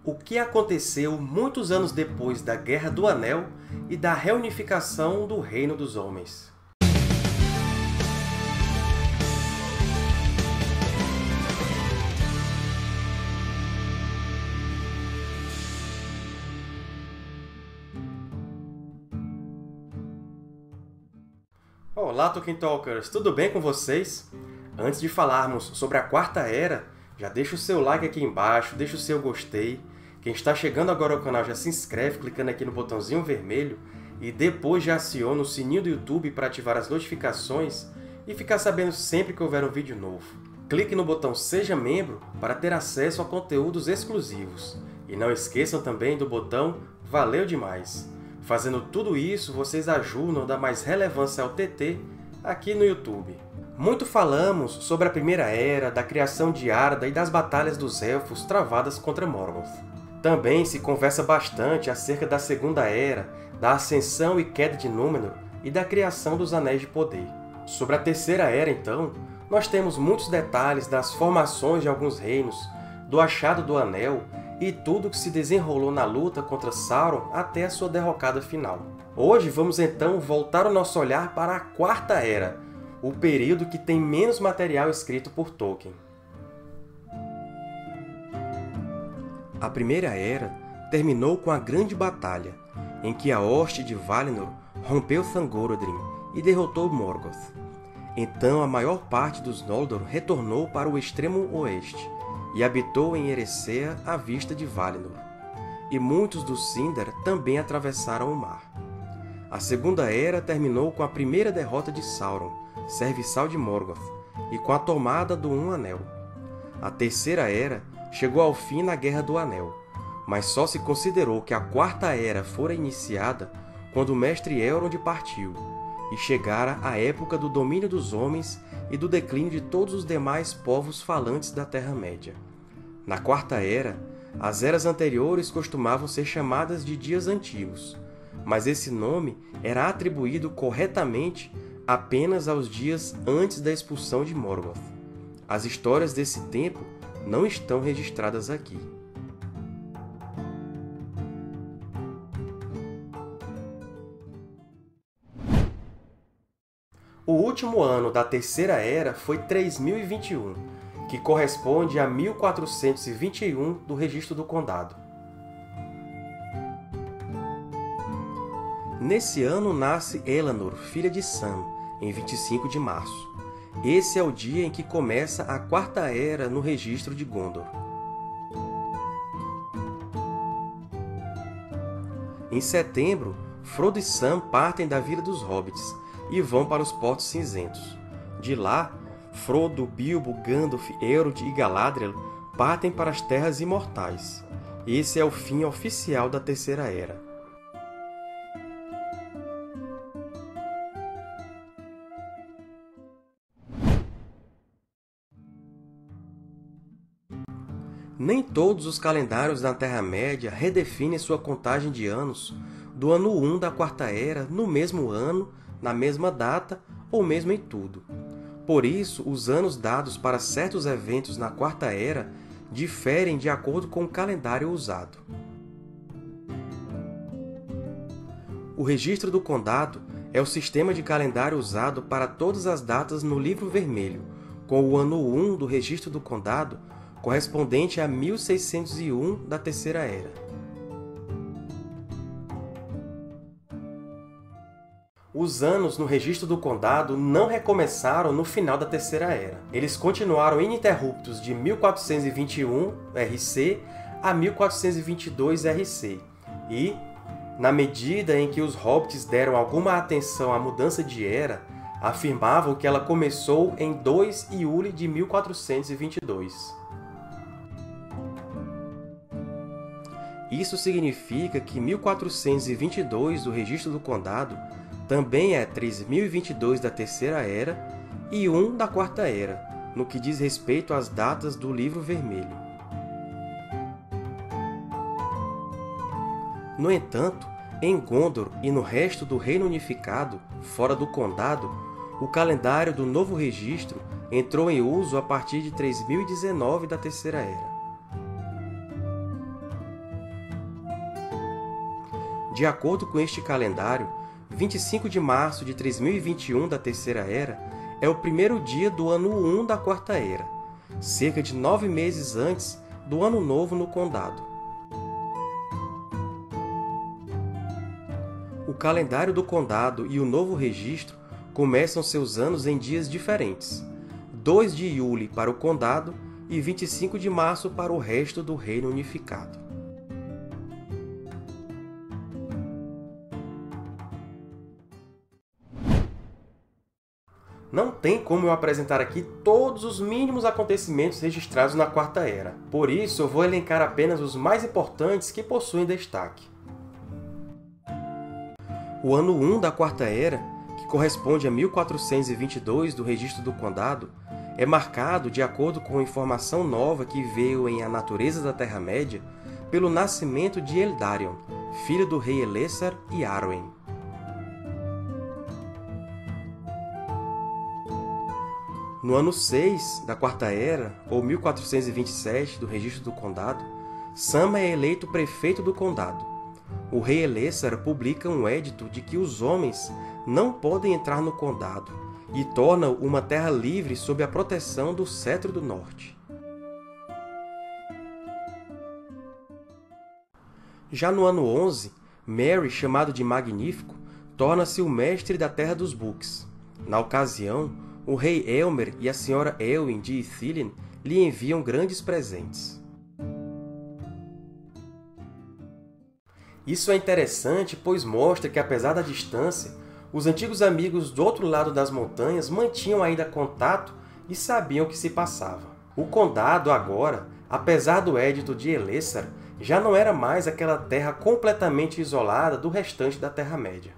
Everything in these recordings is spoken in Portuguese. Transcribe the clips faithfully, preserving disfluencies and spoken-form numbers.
o que aconteceu muitos anos depois da Guerra do Anel e da reunificação do Reino dos Homens. Olá, Tolkien Talkers! Tudo bem com vocês? Antes de falarmos sobre a Quarta Era, já deixa o seu like aqui embaixo, deixa o seu gostei. Quem está chegando agora ao canal já se inscreve clicando aqui no botãozinho vermelho e depois já aciona o sininho do YouTube para ativar as notificações e ficar sabendo sempre que houver um vídeo novo. Clique no botão Seja Membro para ter acesso a conteúdos exclusivos. E não esqueçam também do botão Valeu Demais! Fazendo tudo isso, vocês ajudam a dar mais relevância ao T T aqui no YouTube. Muito falamos sobre a Primeira Era, da criação de Arda e das batalhas dos Elfos travadas contra Morgoth. Também se conversa bastante acerca da Segunda Era, da ascensão e queda de Númenor e da criação dos Anéis de Poder. Sobre a Terceira Era, então, nós temos muitos detalhes das formações de alguns reinos, do achado do Anel e tudo que se desenrolou na luta contra Sauron até a sua derrocada final. Hoje vamos então voltar o nosso olhar para a Quarta Era, o período que tem menos material escrito por Tolkien. A Primeira Era terminou com a Grande Batalha, em que a hoste de Valinor rompeu Thangorodrim e derrotou Morgoth. Então a maior parte dos Noldor retornou para o extremo oeste, e habitou em Eressëa à vista de Valinor. E muitos dos Sindar também atravessaram o mar. A Segunda Era terminou com a primeira derrota de Sauron, serviçal de Morgoth, e com a tomada do Um Anel. A Terceira Era chegou ao fim na Guerra do Anel, mas só se considerou que a Quarta Era fora iniciada quando o mestre Elrond partiu, e chegara a época do domínio dos homens e do declínio de todos os demais povos falantes da Terra-média. Na Quarta Era, as eras anteriores costumavam ser chamadas de Dias Antigos, mas esse nome era atribuído corretamente apenas aos dias antes da expulsão de Morgoth. As histórias desse tempo não estão registradas aqui. O último ano da Terceira Era foi três mil e vinte e um, que corresponde a mil quatrocentos e vinte e um do Registro do Condado. Nesse ano nasce Elanor, filha de Sam, em vinte e cinco de março. Esse é o dia em que começa a Quarta Era no Registro de Gondor. Em setembro, Frodo e Sam partem da Vila dos Hobbits e vão para os Portos Cinzentos. De lá, Frodo, Bilbo, Gandalf, Elrond e Galadriel partem para as Terras Imortais. Esse é o fim oficial da Terceira Era. Nem todos os calendários da Terra-média redefinem sua contagem de anos do ano um da Quarta Era no mesmo ano, na mesma data ou mesmo em tudo. Por isso, os anos dados para certos eventos na Quarta Era diferem de acordo com o calendário usado. O Registro do Condado é o sistema de calendário usado para todas as datas no Livro Vermelho, com o ano um do Registro do Condado correspondente a mil seiscentos e um da Terceira Era. Os anos no Registro do Condado não recomeçaram no final da Terceira Era. Eles continuaram ininterruptos de mil quatrocentos e vinte e um R C a mil quatrocentos e vinte e dois R C, e, na medida em que os Hobbits deram alguma atenção à mudança de era, afirmavam que ela começou em dois de iule de mil quatrocentos e vinte e dois. Isso significa que mil quatrocentos e vinte e dois do Registro do Condado também é três mil e vinte e dois da Terceira Era e um da Quarta Era, no que diz respeito às datas do Livro Vermelho. No entanto, em Gondor e no resto do Reino Unificado, fora do Condado, o calendário do Novo Registro entrou em uso a partir de três mil e dezenove da Terceira Era. De acordo com este calendário, vinte e cinco de março de três mil e vinte e um da Terceira Era é o primeiro dia do ano um da Quarta Era, cerca de nove meses antes do Ano Novo no Condado. O calendário do Condado e o Novo Registro começam seus anos em dias diferentes, dois de Yule para o Condado e vinte e cinco de março para o resto do Reino Unificado. Não tem como eu apresentar aqui todos os mínimos acontecimentos registrados na Quarta Era. Por isso, eu vou elencar apenas os mais importantes que possuem destaque. O ano um da Quarta Era, que corresponde a mil quatrocentos e vinte e dois do Registro do Condado, é marcado, de acordo com informação nova que veio em A Natureza da Terra-média, pelo nascimento de Eldarion, filho do rei Elessar e Arwen. No ano seis da Quarta Era, ou mil quatrocentos e vinte e sete do Registro do Condado, Sam é eleito prefeito do condado. O rei Elessar publica um édito de que os homens não podem entrar no condado e torna uma terra livre sob a proteção do Cetro do Norte. Já no ano onze, Merry, chamado de Magnífico, torna-se o mestre da Terra dos Books. Na ocasião, o rei Elmer e a senhora Elwyn de Ithilien lhe enviam grandes presentes. Isso é interessante, pois mostra que, apesar da distância, os antigos amigos do outro lado das montanhas mantinham ainda contato e sabiam o que se passava. O condado, agora, apesar do édito de Elessar, já não era mais aquela terra completamente isolada do restante da Terra-média.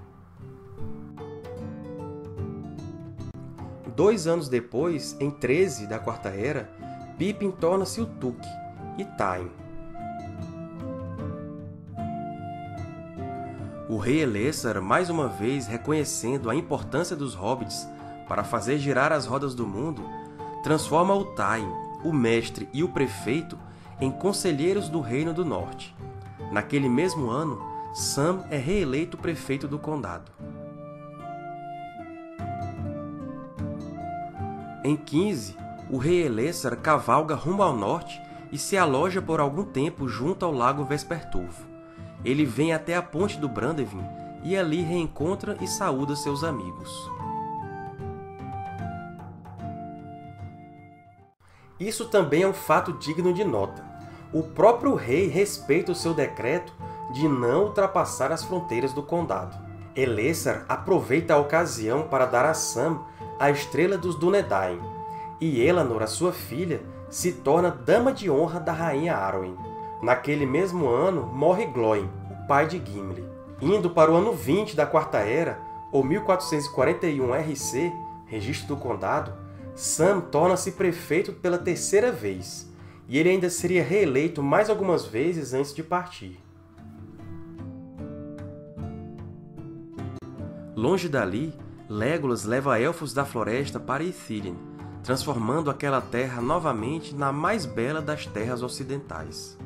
Dois anos depois, em treze da Quarta Era, Pippin torna-se o Tuque, e Thain. O rei Elessar, mais uma vez reconhecendo a importância dos hobbits para fazer girar as rodas do mundo, transforma o Thain, o mestre e o prefeito em conselheiros do Reino do Norte. Naquele mesmo ano, Sam é reeleito prefeito do condado. Em quinze, o rei Elessar cavalga rumo ao norte e se aloja por algum tempo junto ao lago Vesperturvo. Ele vem até a ponte do Brandevin e ali reencontra e saúda seus amigos. Isso também é um fato digno de nota. O próprio rei respeita o seu decreto de não ultrapassar as fronteiras do condado. Elessar aproveita a ocasião para dar a Sam a Estrela dos Dúnedain, e Elanor, a sua filha, se torna Dama de Honra da Rainha Arwen. Naquele mesmo ano, morre Glóin, o pai de Gimli. Indo para o ano vinte da Quarta Era, ou mil quatrocentos e quarenta e um R C, Registro do Condado, Sam torna-se prefeito pela terceira vez, e ele ainda seria reeleito mais algumas vezes antes de partir. Longe dali, Legolas leva Elfos da Floresta para Ithilien, transformando aquela terra novamente na mais bela das terras ocidentais.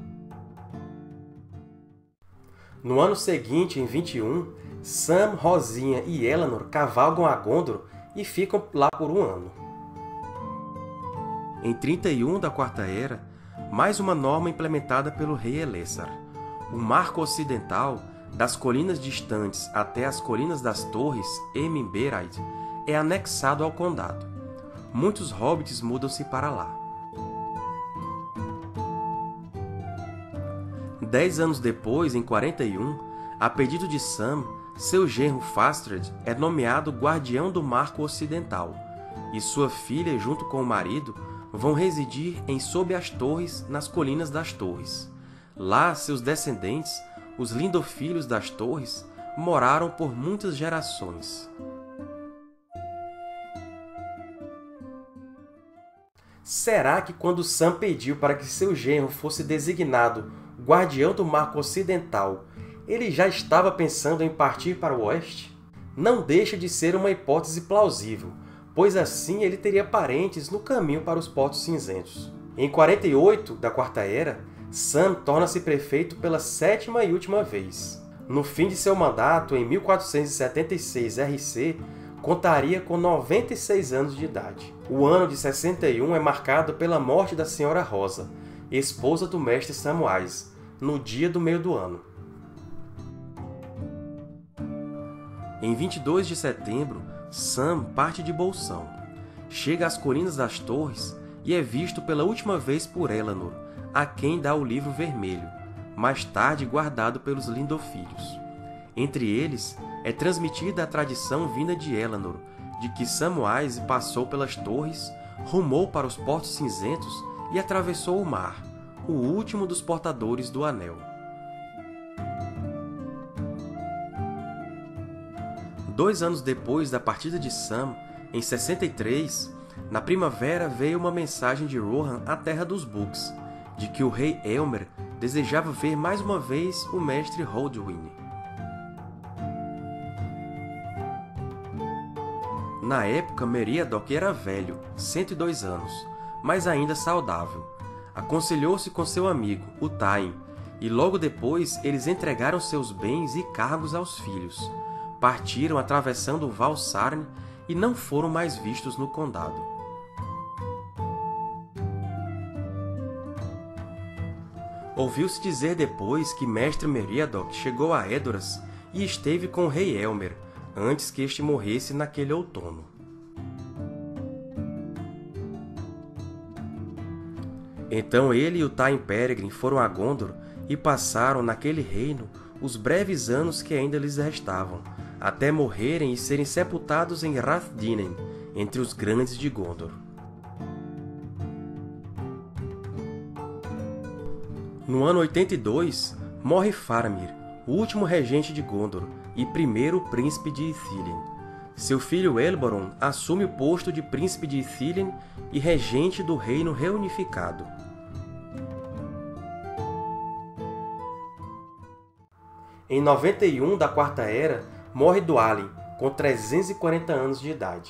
No ano seguinte, em vinte e um, Sam, Rosinha e Elanor cavalgam a Gondor e ficam lá por um ano. Em trinta e um da Quarta Era, mais uma norma implementada pelo rei Elessar. O Marco Ocidental, das colinas distantes até as Colinas das Torres, Emyn-Beraid, é anexado ao condado. Muitos hobbits mudam-se para lá. Dez anos depois, em quarenta e um, a pedido de Sam, seu genro Fastred é nomeado Guardião do Marco Ocidental, e sua filha, junto com o marido, vão residir em Sob as Torres, nas Colinas das Torres. Lá, seus descendentes, os Lindofilhos das Torres, moraram por muitas gerações. Será que quando Sam pediu para que seu genro fosse designado Guardião do Marco Ocidental, ele já estava pensando em partir para o oeste? Não deixa de ser uma hipótese plausível, pois assim ele teria parentes no caminho para os Portos Cinzentos. Em quarenta e oito da Quarta Era, Sam torna-se prefeito pela sétima e última vez. No fim de seu mandato, em mil quatrocentos e setenta e seis R C, contaria com noventa e seis anos de idade. O ano de sessenta e um é marcado pela morte da Senhora Rosa, esposa do mestre Samwise, no dia do meio do ano. Em vinte e dois de setembro, Sam parte de Bolsão. Chega às Colinas das Torres e é visto pela última vez por Elanor, a quem dá o Livro Vermelho, mais tarde guardado pelos Lindofilhos. Entre eles, é transmitida a tradição vinda de Elanor, de que Samwise passou pelas torres, rumou para os Portos Cinzentos e atravessou o mar, o último dos portadores do Anel. Dois anos depois da partida de Sam, em sessenta e três, na primavera veio uma mensagem de Rohan à Terra dos Books, de que o rei Elmer desejava ver mais uma vez o mestre Holdwyn. Na época, Meriadoc era velho, cento e dois anos, mas ainda saudável. Aconselhou-se com seu amigo, o Tywin, e logo depois eles entregaram seus bens e cargos aos filhos. Partiram atravessando o Val Sarn e não foram mais vistos no condado. Ouviu-se dizer depois que mestre Meriadoc chegou a Edoras e esteve com o rei Elmer, antes que este morresse naquele outono. Então ele e o Tywin Peregrine foram a Gondor e passaram naquele reino os breves anos que ainda lhes restavam, até morrerem e serem sepultados em Rath-Dinen, entre os Grandes de Gondor. No ano oitenta e dois, morre Faramir, o último regente de Gondor e primeiro príncipe de Ithilien. Seu filho Elberond assume o posto de príncipe de Ithilien e regente do reino reunificado. Em noventa e um da Quarta Era, morre Dwalin, com trezentos e quarenta anos de idade.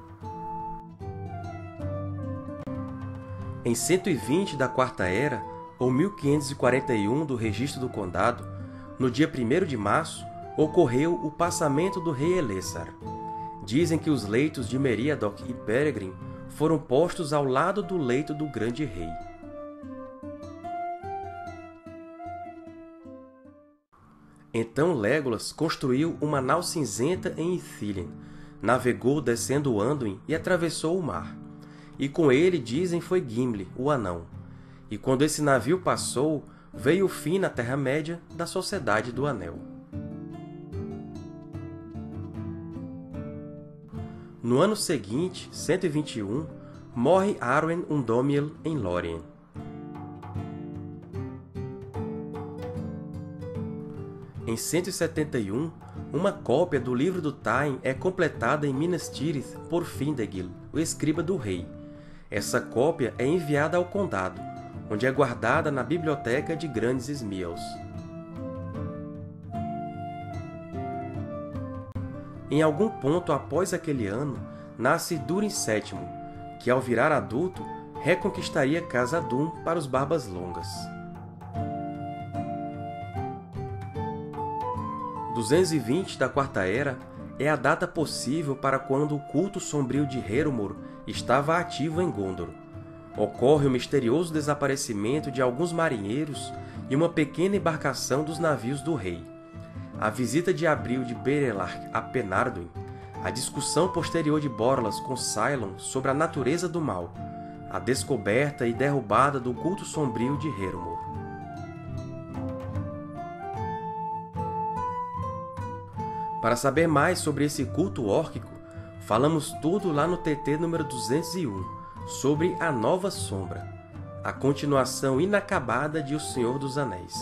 Em cento e vinte da Quarta Era, ou mil quinhentos e quarenta e um do Registro do Condado, no dia primeiro de março, ocorreu o passamento do rei Elessar. Dizem que os leitos de Meriadoc e Peregrine foram postos ao lado do leito do grande rei. Então Legolas construiu uma nau cinzenta em Ithilien, navegou descendo o Anduin e atravessou o mar. E com ele, dizem, foi Gimli, o anão. E quando esse navio passou, veio o fim na Terra-média da Sociedade do Anel. No ano seguinte, cento e vinte e um, morre Arwen Undomiel em Lórien. Em cento e setenta e um, uma cópia do livro do Tywin é completada em Minas Tirith por Findegil, o escriba do rei. Essa cópia é enviada ao condado, onde é guardada na biblioteca de Grandes Ismiels. Em algum ponto após aquele ano, nasce Durin sétimo, que ao virar adulto, reconquistaria Khazad-dûm para os Barbas Longas. duzentos e vinte da Quarta Era é a data possível para quando o culto sombrio de Heromor estava ativo em Gondor. Ocorre o misterioso desaparecimento de alguns marinheiros e uma pequena embarcação dos navios do rei. A visita de abril de Berelarc a Penarduin, a discussão posterior de Borlas com Cylon sobre a natureza do mal, a descoberta e derrubada do culto sombrio de Heromor. Para saber mais sobre esse culto órquico, falamos tudo lá no T T número duzentos e um, sobre a Nova Sombra, a continuação inacabada de O Senhor dos Anéis.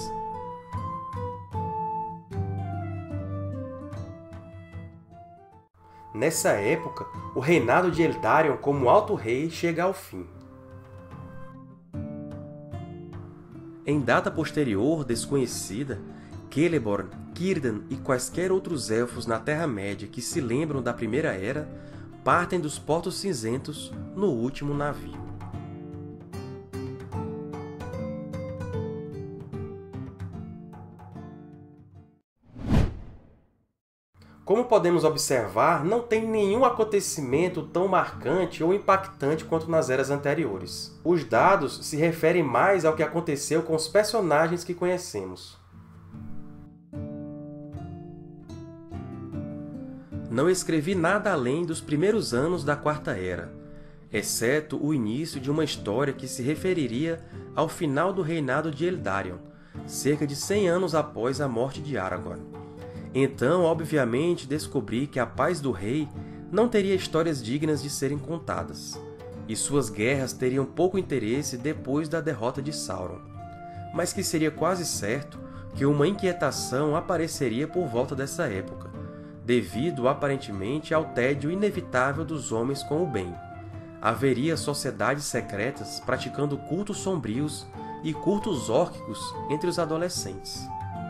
Nessa época, o reinado de Eldarion como Alto Rei chega ao fim. Em data posterior desconhecida, Celeborn, Círdan e quaisquer outros elfos na Terra-média que se lembram da Primeira Era partem dos Portos Cinzentos no último navio. Como podemos observar, não tem nenhum acontecimento tão marcante ou impactante quanto nas eras anteriores. Os dados se referem mais ao que aconteceu com os personagens que conhecemos. Não escrevi nada além dos primeiros anos da Quarta Era, exceto o início de uma história que se referiria ao final do reinado de Eldarion, cerca de cem anos após a morte de Aragorn. Então, obviamente, descobri que a paz do rei não teria histórias dignas de serem contadas, e suas guerras teriam pouco interesse depois da derrota de Sauron, mas que seria quase certo que uma inquietação apareceria por volta dessa época, devido aparentemente ao tédio inevitável dos homens com o bem. Haveria sociedades secretas praticando cultos sombrios e cultos órquicos entre os adolescentes.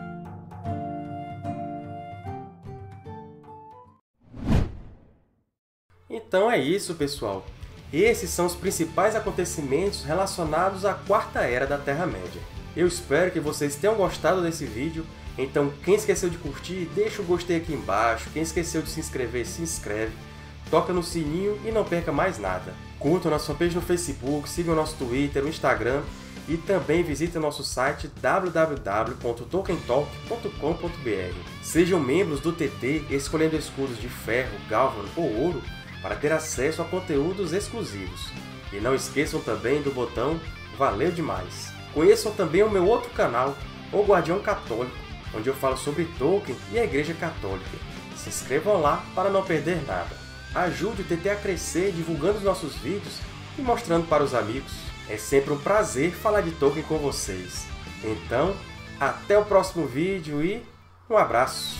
Então é isso, pessoal! Esses são os principais acontecimentos relacionados à Quarta Era da Terra-média. Eu espero que vocês tenham gostado desse vídeo, então quem esqueceu de curtir, deixa o gostei aqui embaixo, quem esqueceu de se inscrever, se inscreve, toca no sininho e não perca mais nada. Curtam nossa fanpage no Facebook, sigam nosso Twitter, o Instagram e também visitem nosso site w w w ponto tolkien talk ponto com ponto b r. Sejam membros do T T escolhendo escudos de ferro, gálvano ou ouro para ter acesso a conteúdos exclusivos. E não esqueçam também do botão Valeu Demais! Conheçam também o meu outro canal, O Guardião Católico, onde eu falo sobre Tolkien e a Igreja Católica. Se inscrevam lá para não perder nada. Ajude o T T a crescer divulgando os nossos vídeos e mostrando para os amigos. É sempre um prazer falar de Tolkien com vocês. Então, até o próximo vídeo e um abraço!